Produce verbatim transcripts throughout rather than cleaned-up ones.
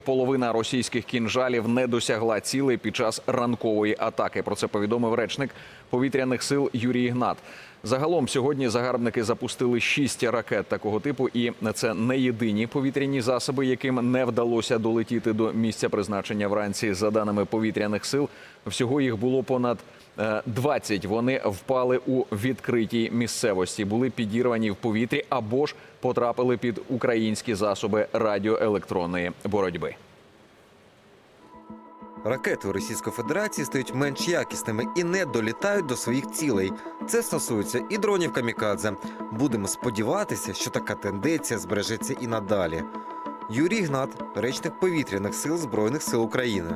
половина російських кінжалів не досягла цілей під час ранкової атаки. Про це повідомив речник повітряних сил Юрій Ігнат. Загалом сьогодні загарбники запустили шість ракет такого типу, і це не єдині повітряні засоби, яким не вдалося долетіти до місця призначення вранці. За даними повітряних сил, всього їх було понад двадцять. Вони впали у відкритій місцевості, були підірвані в повітрі або ж потрапили під українські засоби радіоелектронної боротьби. Ракети у Російської Федерації стають менш якісними і не долітають до своїх цілей. Це стосується і дронів камікадзе. Будемо сподіватися, що така тенденція збережеться і надалі. Юрій Ігнат, речник повітряних сил Збройних сил України.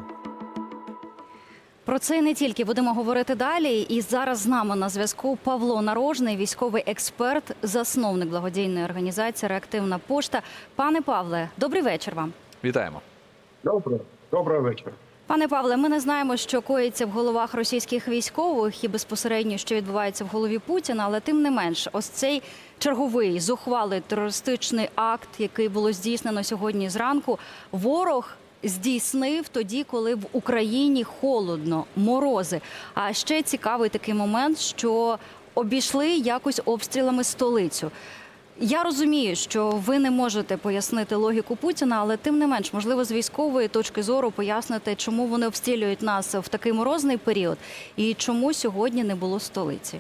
Про це і не тільки будемо говорити далі. І зараз з нами на зв'язку Павло Нарожний, військовий експерт, засновник благодійної організації «Реактивна пошта». Пане Павле, добрий вечір вам. Вітаємо. Доброго. Доброго вечора. Пане Павле, ми не знаємо, що коїться в головах російських військових і безпосередньо, що відбувається в голові Путіна, але тим не менш, ось цей черговий зухвалий терористичний акт, який було здійснено сьогодні зранку, ворог здійснив тоді, коли в Україні холодно, морози. А ще цікавий такий момент, що обійшли якось обстрілами столицю. Я розумію, що ви не можете пояснити логіку Путіна, але тим не менш, можливо, з військової точки зору пояснити, чому вони обстрілюють нас в такий морозний період і чому сьогодні не було столиці.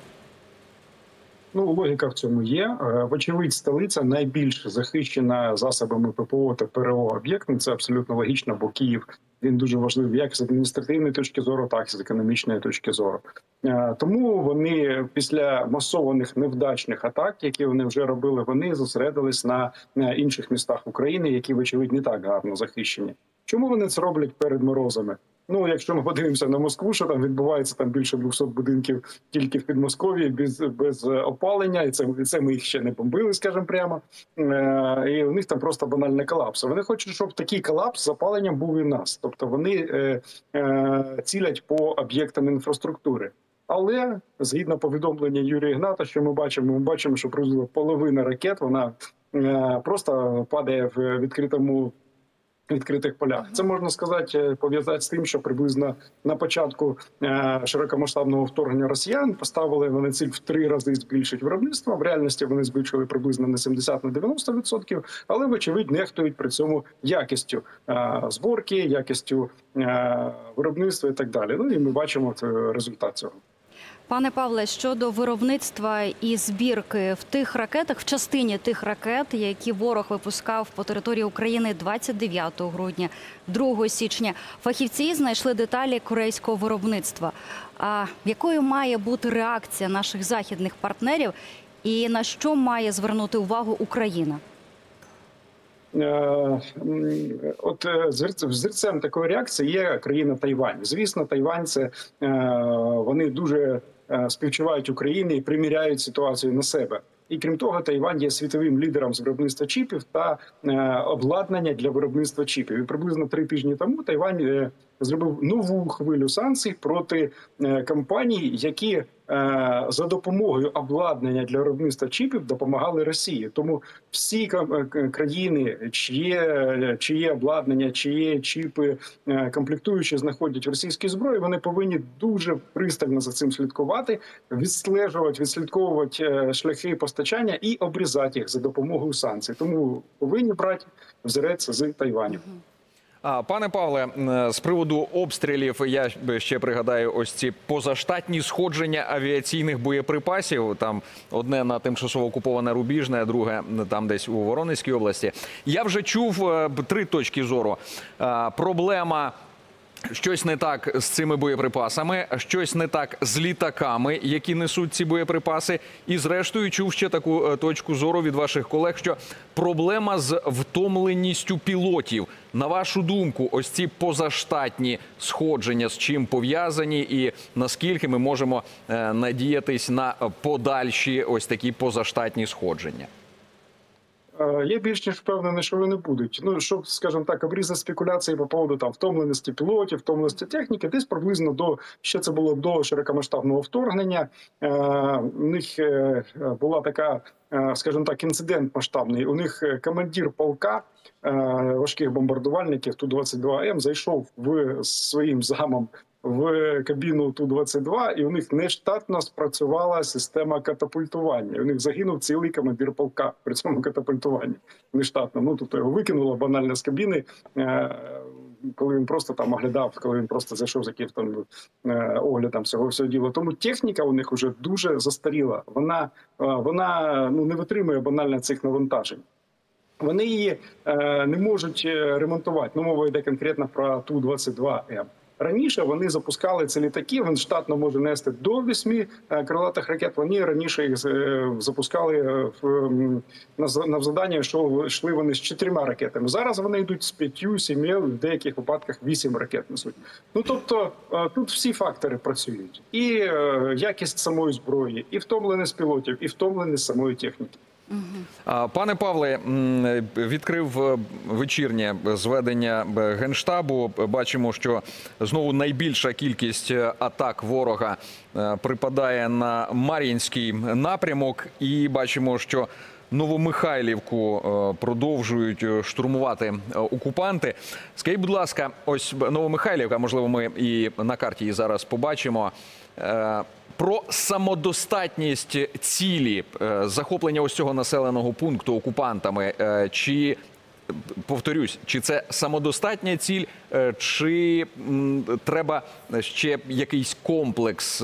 Ну, логіка в цьому є. Вочевидь, столиця найбільш захищена засобами ППО та ПРО об'єктом. Це абсолютно логічно, бо Київ, він дуже важливий як з адміністративної точки зору, так і з економічної точки зору. Тому вони після масованих невдачних атак, які вони вже робили, вони зосередились на інших містах України, які, вочевидь, не так гарно захищені. Чому вони це роблять перед морозами? Ну, якщо ми подивимося на Москву, що там відбувається, там більше двохсот будинків тільки в Підмосков'ї без, без опалення, і це, і це ми їх ще не бомбили, скажімо прямо, е, і у них там просто банальний колапс. Вони хочуть, щоб такий колапс з опаленням був і в нас. Тобто вони е, е, цілять по об'єктам інфраструктури. Але, згідно повідомлення Юрія Ігната, що ми бачимо, ми бачимо, що приблизно половина ракет, вона е, просто падає в відкритому відкритих полях. Це можна сказати, пов'язати з тим, що приблизно на початку е широкомасштабного вторгнення росіян поставили вони ціль в три рази збільшити виробництво. В реальності вони збільшили приблизно на сімдесят на дев'яносто відсотків, але вочевидь нехтують при цьому якістю е зборки, якістю е виробництва і так далі. Ну і ми бачимо результат цього. Пане Павле, щодо виробництва і збірки в тих ракетах, в частині тих ракет, які ворог випускав по території України двадцять дев'ятого грудня, другого січня, фахівці знайшли деталі корейського виробництва. А якою має бути реакція наших західних партнерів і на що має звернути увагу Україна? От взірцем такої реакції є країна Тайвань. Звісно, Тайвань – це вони дуже співчувають Україні і приміряють ситуацію на себе. І крім того, Тайвань є світовим лідером з виробництва чіпів та обладнання для виробництва чіпів. І приблизно три тижні тому Тайвань зробив нову хвилю санкцій проти компаній, які за допомогою обладнання для виробництва чіпів допомагали Росії. Тому всі країни, чиє, чиє обладнання, чиє чіпи, комплектуючі знаходять в російській зброї, вони повинні дуже пристально за цим слідкувати, відстежувати, відслідковувати шляхи постачання і обрізати їх за допомогою санкцій. Тому повинні брати взірець з Тайваню. А, пане Павле, з приводу обстрілів, я ще пригадаю ось ці позаштатні сходження авіаційних боєприпасів. Там одне на тимчасово окуповане Рубіжне, друге там десь у Воронезькій області. Я вже чув три точки зору. А, проблема... Щось не так з цими боєприпасами, щось не так з літаками, які несуть ці боєприпаси. І зрештою чув ще таку точку зору від ваших колег, що проблема з втомленістю пілотів. На вашу думку, ось ці позаштатні сходження з чим пов'язані і наскільки ми можемо надіятись на подальші ось такі позаштатні сходження? Я більш ніж впевнений, що вони будуть. Ну, щоб, скажімо так, обрізати спекуляції по поводу там втомленості пілотів, втомленості техніки, десь приблизно до, ще це було до широкомасштабного вторгнення. Е, у них була така, скажімо так, інцидент масштабний. У них командир полка важких бомбардувальників Ту двадцять два М, зайшов в своїм замом в кабіну Ту двадцять два, і у них нештатно спрацювала система катапультування. У них загинув цілий командир полка при цьому катапультуванні нештатно. Ну, тобто його викинуло банально з кабіни, коли він просто там оглядав, коли він просто зайшов за якимось там оглядом всього всього діла. Тому техніка у них вже дуже застаріла. Вона, вона ну, не витримує банально цих навантажень. Вони її е, не можуть ремонтувати. Ну, мова йде конкретно про Ту двадцять два М. Раніше вони запускали ці літаки, він штатно може нести до восьми крилатих ракет. Вони раніше їх запускали в, на, на завдання, що йшли вони з чотирма ракетами. Зараз вони йдуть з п'ятью, сім'ю, в деяких випадках вісім ракет несуть. Ну, тобто, тут всі фактори працюють. І якість самої зброї, і втомленість пілотів, і втомленість самої техніки. Пане Павле, відкрив вечірнє зведення Генштабу. Бачимо, що знову найбільша кількість атак ворога припадає на Мар'їнський напрямок. І бачимо, що Новомихайлівку продовжують штурмувати окупанти. Скажіть, будь ласка, ось Новомихайлівка, можливо, ми і на карті її зараз побачимо. Про самодостатність цілі захоплення ось цього населеного пункту окупантами, чи, повторюсь, чи це самодостатня ціль, чи треба ще якийсь комплекс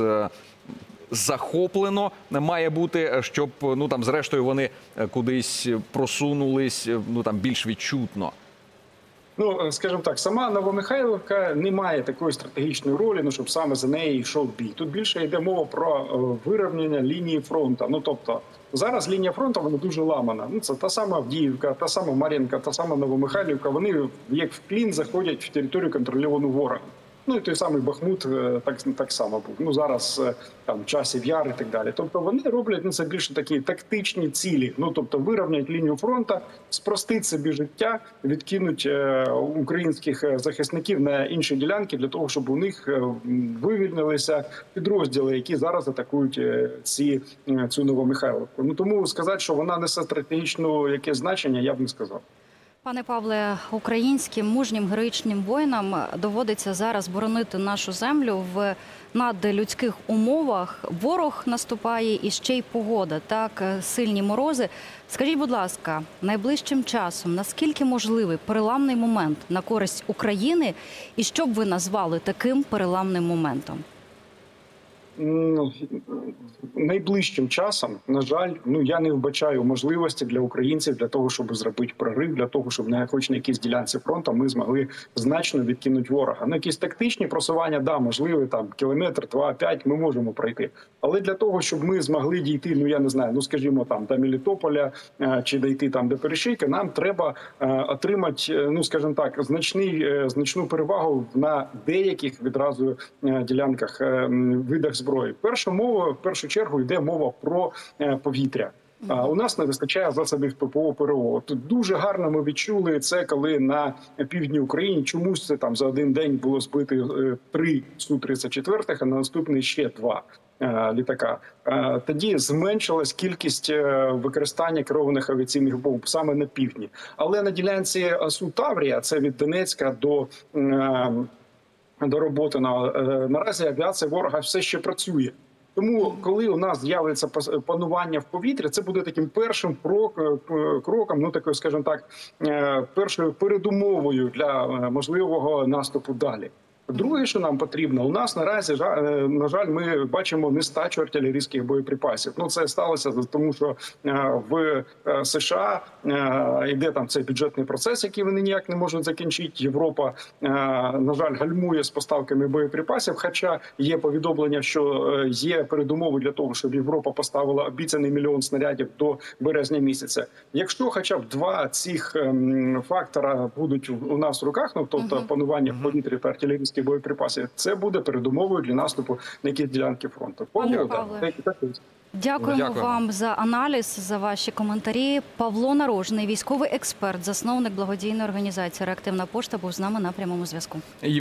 захоплено має бути, щоб, ну, там, зрештою, вони кудись просунулись, ну, там, більш відчутно? Ну, скажімо так, сама Новомихайлівка не має такої стратегічної ролі, ну, щоб саме за неї йшов бій. Тут більше йде мова про вирівняння лінії фронту. Ну, тобто, зараз лінія фронту, вона дуже ламана. Ну, це та сама Авдіївка, та сама Мар'їнка, та сама Новомихайлівка. Вони, як в плін, заходять в територію контрольовану ворога. Ну, і той самий Бахмут так, так само був. Ну, зараз там Часів Яр і так далі. Тобто вони роблять, ну, це більше такі тактичні цілі. Ну, тобто вирівнять лінію фронту, спростить собі життя, відкинуть е, українських захисників на інші ділянки для того, щоб у них вивільнилися підрозділи, які зараз атакують ці, цю Новомихайлівку. Ну, тому сказати, що вона несе стратегічне якесь значення, я б не сказав. Пане Павле, українським мужнім героїчним воїнам доводиться зараз боронити нашу землю в надлюдських умовах. Ворог наступає і ще й погода, так, сильні морози. Скажіть, будь ласка, найближчим часом наскільки можливий переламний момент на користь України і що б ви назвали таким переламним моментом? Ну, найближчим часом, на жаль, ну я не вбачаю можливості для українців для того, щоб зробити прорив, для того, щоб на хоч на якійсь ділянці фронту ми змогли значно відкинути ворога. Ну, якісь тактичні просування, да, можливо, там кілометр, два, п'ять ми можемо пройти. Але для того, щоб ми змогли дійти, ну я не знаю, ну скажімо, там до Мелітополя чи дійти там до Перешийка, нам треба е, отримати, ну скажімо так, значний е, значну перевагу на деяких відразу е, ділянках е, видах зброї. Перша мова, в першу чергу, йде мова про повітря. А у нас не вистачає засобів ППО ПРО. Тут дуже гарно ми відчули це, коли на півдні України чомусь це там за один день було збити три Су тридцять чотири, а на наступний ще два літака. Тоді зменшилась кількість використання керованих авіаційних бомб саме на півдні. Але на ділянці Су Таврія, це від Донецька до до роботи на наразі авіація ворога все ще працює. Тому, коли у нас з'явиться панування в повітрі, це буде таким першим кроком, ну такою, скажімо так, першою передумовою для можливого наступу далі. Друге, що нам потрібно, у нас наразі, на жаль, ми бачимо нестачу артилерійських боєприпасів. Ну, це сталося тому, що в США йде там цей бюджетний процес, який вони ніяк не можуть закінчити. Європа, на жаль, гальмує з поставками боєприпасів, хоча є повідомлення, що є передумови для того, щоб Європа поставила обіцяний мільйон снарядів до березня місяця. Якщо хоча б два цих фактора будуть у нас в руках, ну, тобто панування в повітрі та артилерійських боєприпасів, це буде передумовою для наступу на якісь ділянки фронту. Пане Павле, дякуємо Дякую. вам за аналіз, за ваші коментарі. Павло Нарожний, військовий експерт, засновник благодійної організації «Реактивна пошта», був з нами на прямому зв'язку.